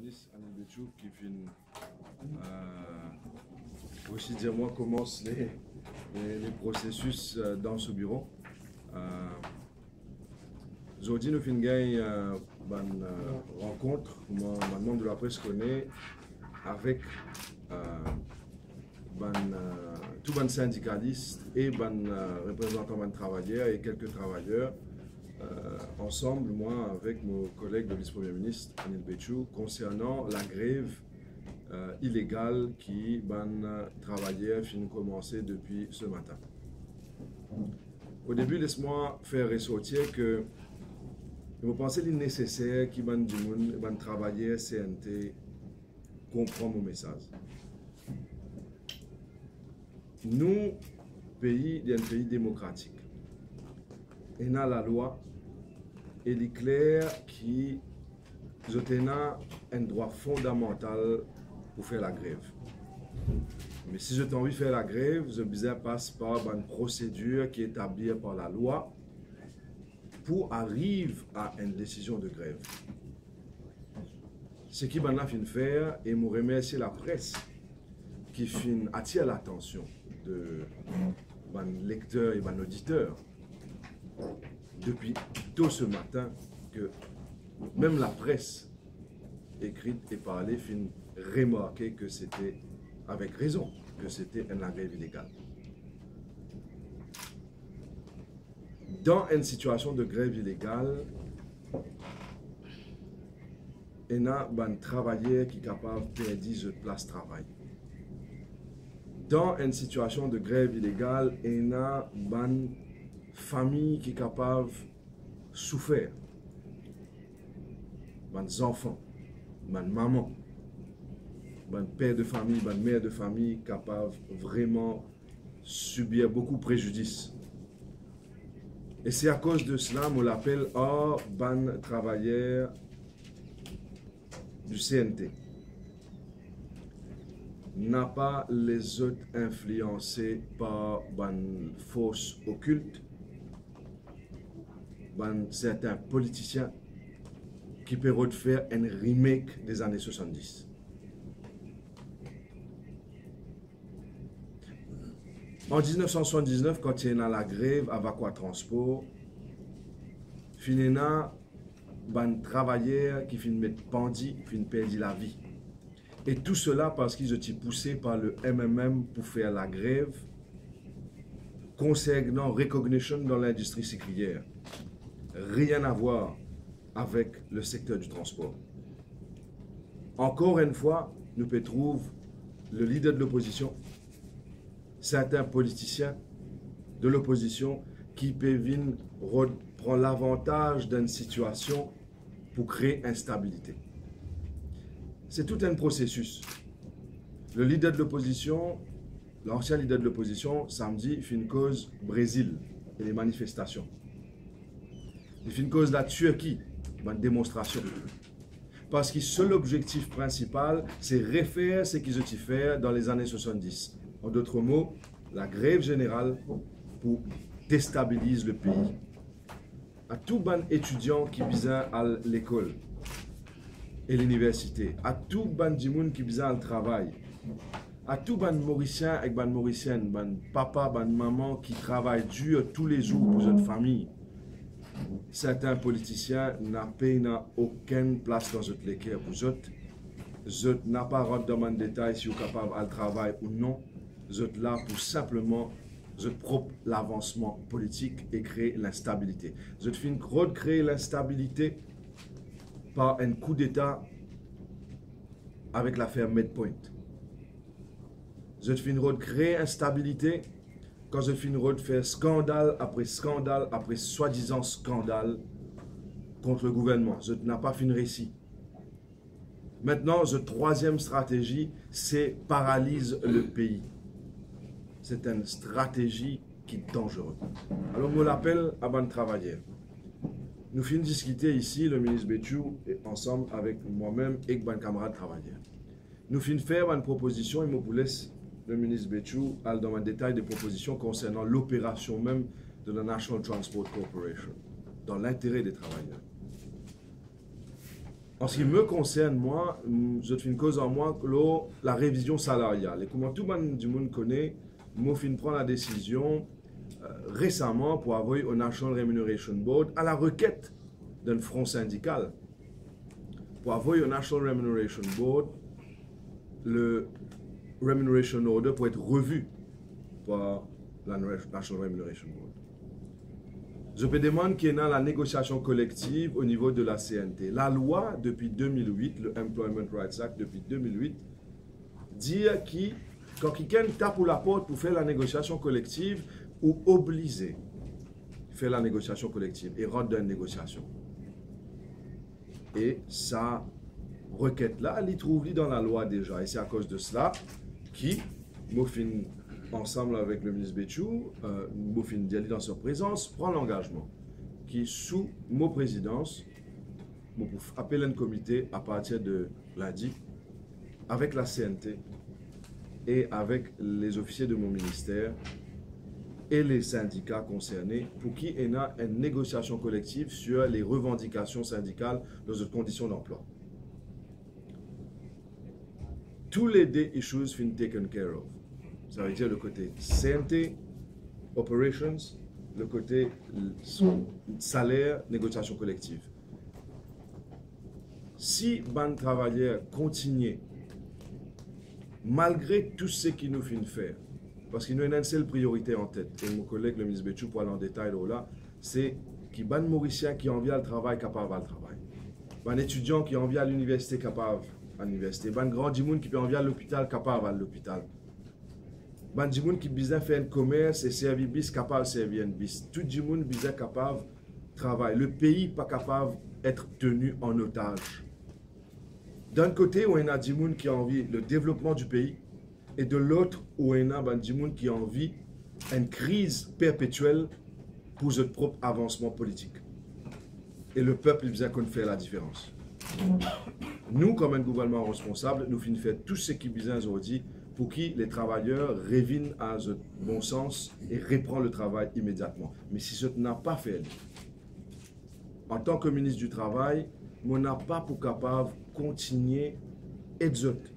ministre Anil Béchou qui finit aussi dire moi commence les processus dans ce bureau. Aujourd'hui nous finissons une rencontre, mon membre de la presse connaît, avec tous les syndicalistes et les représentants des travailleurs et quelques travailleurs. Ensemble, moi, avec mon collègue de vice-premier ministre, Anil Béchou, concernant la grève illégale qui travailleurs finit commencer depuis ce matin. Au début, laisse-moi faire ressortir que vous pensez qu'il est nécessaire que les travailleurs CNT comprennent mon message. Nous, pays, un pays démocratique, et a la loi, et il est clair qu'on a un droit fondamental pour faire la grève. Mais si je envie de faire la grève, je besoin passe par une procédure qui est établie par la loi pour arriver à une décision de grève. Ce qui m'a fait faire, et je remercie la presse qui attire l'attention de lecteurs et auditeurs depuis tôt ce matin que même la presse écrite et parlée fin remarquer que c'était avec raison que c'était une grève illégale. Dans une situation de grève illégale, il y a un travailleur qui est capable de perdre sa place de travail. Dans une situation de grève illégale, il y a une famille qui est capable de souffrir. Des enfants, des mamans, des pères de famille, des mères de famille capables vraiment subir beaucoup de préjudice. Et c'est à cause de cela qu'on l'appelle ban travailleur du CNT. N'a pas les autres influencés par une force occulte, certains politiciens qui peuvent faire un remake des années 70. En 1979, quand il y a la grève à Vakwa Transport, il y a un travailleur qui finit mettre bandit, qui finit perdre la vie. Et tout cela parce qu'ils ont été poussés par le MMM pour faire la grève concernant recognition dans l'industrie sucrière. Rien à voir avec le secteur du transport. Encore une fois, nous pouvons trouver le leader de l'opposition, certains politiciens de l'opposition qui peuvent prendre l'avantage d'une situation pour créer instabilité. C'est tout un processus. Le leader de l'opposition, l'ancien leader de l'opposition, samedi, il fait une cause Brésil et les manifestations. Il fait une cause la Turquie, une démonstration. Parce que seul objectif principal, c'est refaire ce qu'ils ont fait dans les années 70. En d'autres mots, la grève générale pour déstabiliser le pays. À tout bon étudiant qui vient à l'école et l'université, à tout bon monde qui vient au travail, à tout bon Mauricien et bon Mauricienne, bon papa, bon maman qui travaillent dur tous les jours pour notre famille. Certains politiciens n'ont aucune place dans notre équipe pour eux. Ils n'ont pas rentré dans le détail si vous êtes capable de travailler ou non. Ils sont là pour simplement propre l'avancement politique et créer l'instabilité. Ils ont créer l'instabilité par un coup d'État avec l'affaire Medpoint. Ils ont créer instabilité quand ils ont fait scandale après soi-disant scandale contre le gouvernement. Ils n'ont pas fait un récit. Maintenant, la troisième stratégie, c'est paralyse le pays. C'est une stratégie qui est dangereuse. Alors, on l'appelle à bon travailleur. Nous finissons discuter ici, le ministre Béchou, ensemble avec moi-même et mon camarade travailleur. Nous finissons faire une proposition et je vous laisse le ministre Béchou aller dans un détail des propositions concernant l'opération même de la National Transport Corporation, dans l'intérêt des travailleurs. En ce qui me concerne, moi, je fais une cause en moi, la révision salariale. Et comment tout le monde connaît, moi, je prends la décision récemment pour avoir au National Remuneration Board à la requête d'un front syndical. Pour avoir au National Remuneration Board, le Remuneration Order pour être revu par la National Remuneration Board. Je me demande qu'il y a la négociation collective au niveau de la CNT. La loi depuis 2008, le Employment Rights Act depuis 2008, dit que quand quelqu'un tape pour la porte pour faire la négociation collective ou obligé à faire la négociation collective et rentre dans une négociation. Et ça requête-là, elle y trouve dans la loi déjà. Et c'est à cause de cela qui, Mofin, ensemble avec le ministre Béchou, Mofin Diali dans sa présence, prend l'engagement qui, sous mon présidence, appelle un comité à partir de lundi avec la CNT et avec les officiers de mon ministère et les syndicats concernés pour qu'il y ait une négociation collective sur les revendications syndicales dans les conditions d'emploi. Tous les deux issues sont taken care of. Ça veut dire le côté CNT, operations, le côté salaire, négociation collective. Si les travailleurs continuent, malgré tout ce qu'ils nous font faire, parce qu'il y a une seule priorité en tête, et mon collègue le ministre Béchou pour aller en détail là, c'est qu'il y a des Mauriciens qui ont envie le travail capable de travail. Il y a des étudiants qui ont envie à l'université capable à l'université. Il y a des grands gens qui ont envie à l'hôpital capable à l'hôpital. Il y a des gens qui ont besoin de faire un commerce et servir bis capable de servir un bis. Tout le monde besoin capable de travailler. Le pays n'est pas capable d'être tenu en otage. D'un côté, on a des gens qui ont envie le développement du pays. Et de l'autre, où il y a des gens qui ont envie une crise perpétuelle pour leur propre avancement politique. Et le peuple, il besoin qu'on fait la différence. Nous, comme un gouvernement responsable, nous faisons faire tout ce qui est besoin aujourd'hui pour que les travailleurs reviennent à ce bon sens et reprennent le travail immédiatement. Mais si ce n'a pas fait, en tant que ministre du Travail, on n'a pas pour capable de continuer et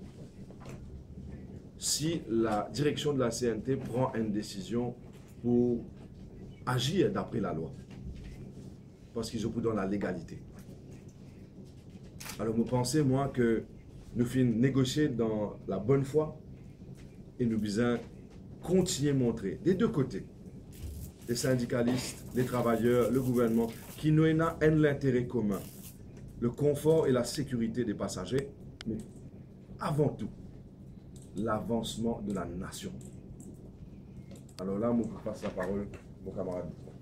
si la direction de la CNT prend une décision pour agir d'après la loi. Parce qu'ils sont dans la légalité. Alors, vous pensez, moi, que nous finissons négocier dans la bonne foi et nous devons continuer à montrer, des deux côtés, les syndicalistes, les travailleurs, le gouvernement, qui nous ont l'intérêt commun, le confort et la sécurité des passagers, mais avant tout, l'avancement de la nation. Alors là, je passe la parole à mon camarade.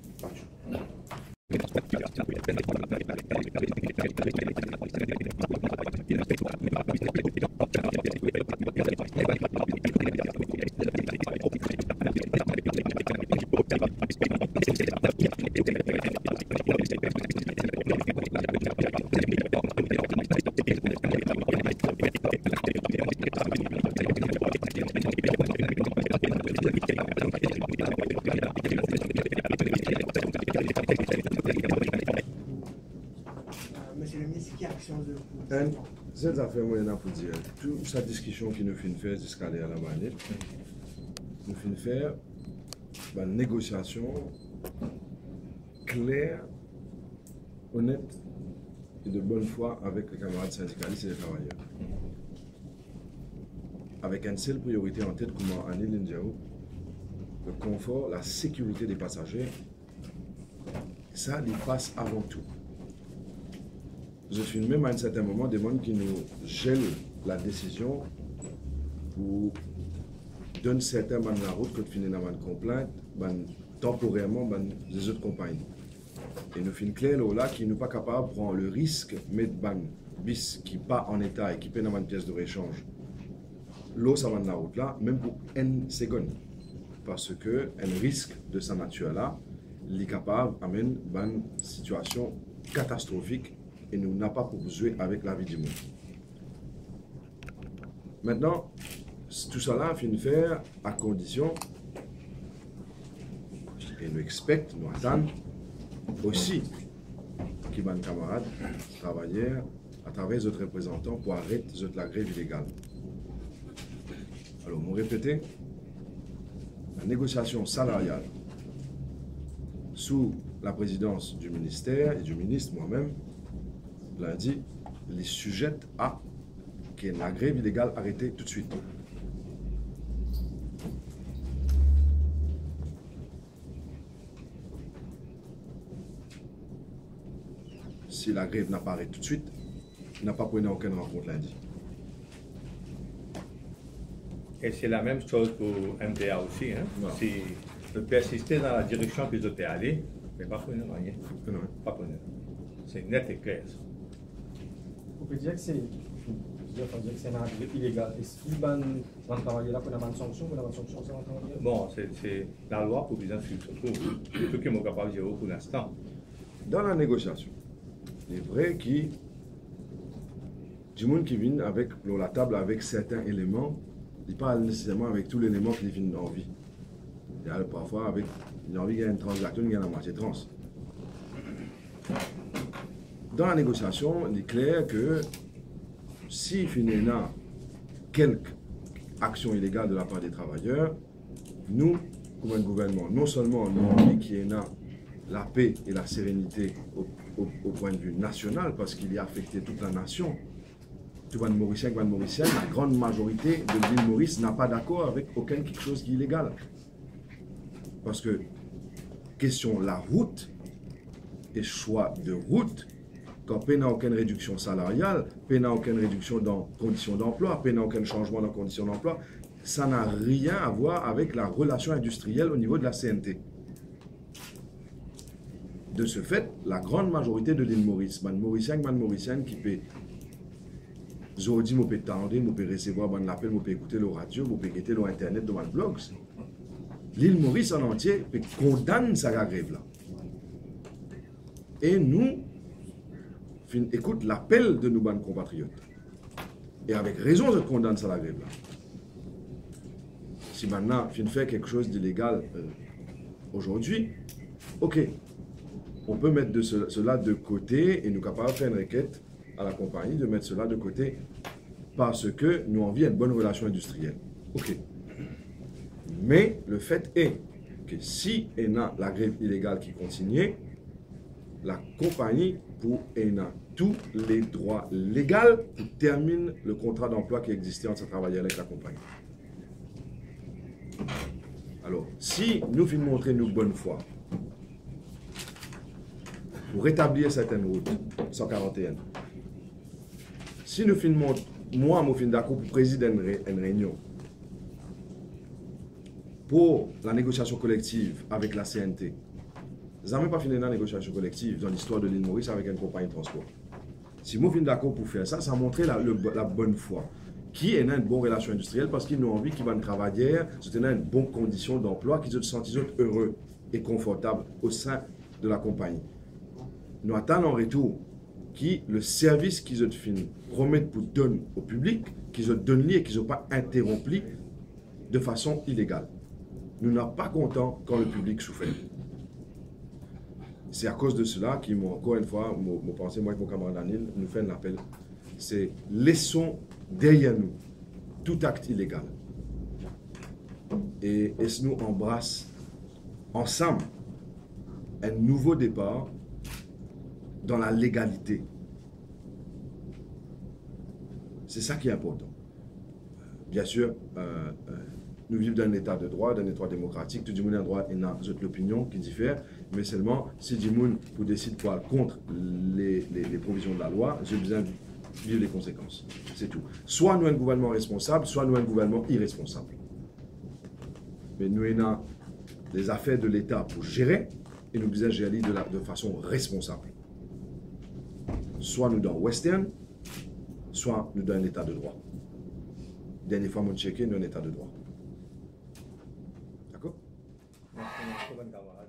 Monsieur le ministre, quelle action de vous? Cette affaire, moi, pour dire, toute cette discussion qui nous fait faire jusqu'à aller à la manette, nous fait faire une négociation claire, honnête et de bonne foi avec les camarades syndicalistes et les travailleurs. Avec une seule priorité en tête, comme Anil Indiao, le confort, la sécurité des passagers, ça, il passe avant tout. Je suis même à un certain moment des gens qui nous gèlent la décision pour donner certains man la route que finir dans une complainte, temporairement les autres compagnies. Et nous finissons clair là qui n'est pas capable de prendre le risque de mettre ban bis qui pas en état équipé dans une pièce de réchange. L'eau ça va dans la route là, même pour une seconde. Parce que un risque de sa nature là, il est capable d'amener une situation catastrophique et nous n'avons pas pour jouer avec la vie du monde. Maintenant, tout cela finit faire à condition, et nous expectons, nous attendons aussi que nos camarades, travailleurs, à travers les autres représentants pour arrêter la grève illégale. Alors, vous répétez, la négociation salariale sous la présidence du ministère et du ministre moi-même, l'a dit, les sujette à que la grève illégale arrêtée tout de suite. Si la grève n'a pas arrêté tout de suite, il n'a pas pris aucune rencontre lundi. Et c'est la même chose pour MTA aussi. Hein? Si vous persistez dans la direction que vous êtes allé, mais pas pour rien. Pas pour rien. C'est net et clair. Ça. On peut dire que c'est un grève illégal. Est-ce qu'il va travailler là pour une sanction ou la sanction c'est un bon, c'est la loi pour bien sûr, surtout tout qui est capable de gérer pour l'instant. Dans la négociation, il est vrai qu'il du monde qui vient avec la table avec certains éléments, il parle nécessairement avec tous les éléments qui viennent en vie. Il y a parfois avec une envie, il y a une transaction, il y a la moitié trans. Dans la négociation, il est clair que si il y a quelques actions illégales de la part des travailleurs, nous, comme un gouvernement, non seulement nous avons qu'il y ait la paix et la sérénité au point de vue national, parce qu'il y a affecté toute la nation. Tout le monde mauricien, la grande majorité de l'île Maurice n'a pas d'accord avec aucun quelque chose qui est illégal. Parce que, question la route et choix de route, quand il n'y a aucune réduction salariale, il n'y a aucune réduction dans conditions d'emploi, il n'y a aucun changement dans conditions d'emploi, ça n'a rien à voir avec la relation industrielle au niveau de la CNT. De ce fait, la grande majorité de l'île Maurice, Mauriciens qui peut aujourd'hui, je peux tendre, je peux recevoir un appel, je peux écouter le radio, je peux écouter l'internet dans le blog. L'île Maurice en entier condamne cette grève-là. Et nous, écoute l'appel de nos compatriotes. Et avec raison, je condamne cette grève-là. Si maintenant, on fait quelque chose d'illégal aujourd'hui, ok, on peut mettre cela de côté et nous sommes capables de faire une requête à la compagnie de mettre cela de côté parce que nous avons une bonne relation industrielle. Ok. Mais le fait est que si il y a la grève illégale qui continue, la compagnie pour tous les droits légaux pour terminer le contrat d'emploi qui existait entre ce travailleur avec la compagnie. Alors, si nous voulons montrer nos bonnes foi pour rétablir certaines routes, 141, si nous finissons, moi, je suis d'accord pour présider une réunion pour la négociation collective avec la CNT. Nous n'avons pas fini la négociation collective dans l'histoire de l'île Maurice avec une compagnie de transport. Si nous sommes d'accord pour faire ça, ça montre la bonne foi. Qui est dans une bonne relation industrielle parce qu'ils ont envie qu'ils vont travailler, qu'ils ont une bonne condition d'emploi, qu'ils se sentent heureux et confortables au sein de la compagnie. Nous attendons en retour qui le service qu'ils ont fini promettent pour donner au public, qu'ils ont donné et qu'ils n'ont pas interrompu de façon illégale. Nous n'sommes pas contents quand le public souffre. C'est à cause de cela qu'ils m'ont encore une fois, mon pensée, moi et mon camarade Anil, nous fait un appel. C'est laissons derrière nous tout acte illégal. Et nous embrassons ensemble un nouveau départ dans la légalité. C'est ça qui est important. Bien sûr, nous vivons dans un état de droit, dans un état démocratique. Tout le monde a un droit et a l'opinion qui diffère, mais seulement si le monde pour décider de quoi contre les provisions de la loi, j'ai besoin de vivre les conséquences. C'est tout. Soit nous un gouvernement responsable, soit nous un gouvernement irresponsable. Mais nous avons les affaires de l'État pour gérer et nous devons gérer de façon responsable. Soit nous dans Western, soit nous dans un état de droit. Dernière fois, nous checké, nous dans un état de droit. D'accord? Merci,